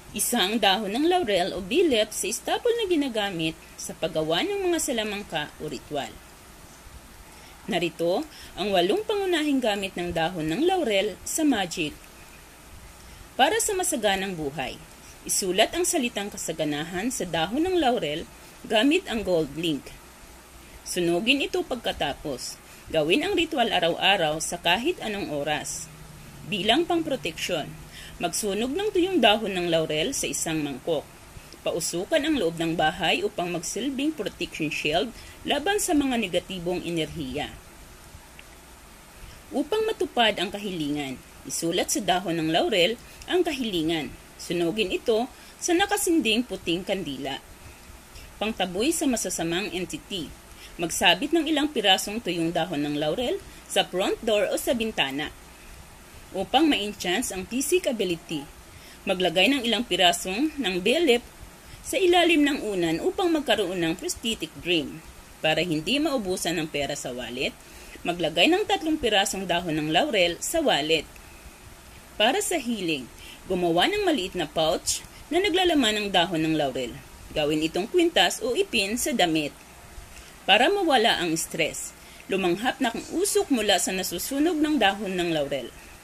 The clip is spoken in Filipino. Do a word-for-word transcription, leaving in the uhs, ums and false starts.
Isang dahon ng laurel o bilep sa estapol na ginagamit sa paggawa ng mga salamangka o ritual. Narito ang walong pangunahing gamit ng dahon ng laurel sa magic. Para sa masaganang buhay, isulat ang salitang kasaganahan sa dahon ng laurel gamit ang gold link. Sunugin ito pagkatapos. Gawin ang ritual araw-araw sa kahit anong oras. Bilang pangproteksyon, magsunog ng tuyong dahon ng laurel sa isang mangkok. Pausukan ang loob ng bahay upang magsilbing protection shield laban sa mga negatibong enerhiya. Upang matupad ang kahilingan, isulat sa dahon ng laurel ang kahilingan. Sunugin ito sa nakasinding puting kandila. Pangtaboy sa masasamang entity. Magsabit ng ilang pirasong tuyong dahon ng laurel sa front door o sa bintana. Upang ma-enhance ang psychic ability, maglagay ng ilang pirasong ng bilep sa ilalim ng unan upang magkaroon ng prosthetic dream. Para hindi maubusan ng pera sa wallet, maglagay ng tatlong pirasong dahon ng laurel sa wallet. Para sa healing, gumawa ng maliit na pouch na naglalaman ng dahon ng laurel. Gawin itong kwintas o ipin sa damit. Para mawala ang stress, lumanghap na kang usok mula sa nasusunog ng dahon ng laurel.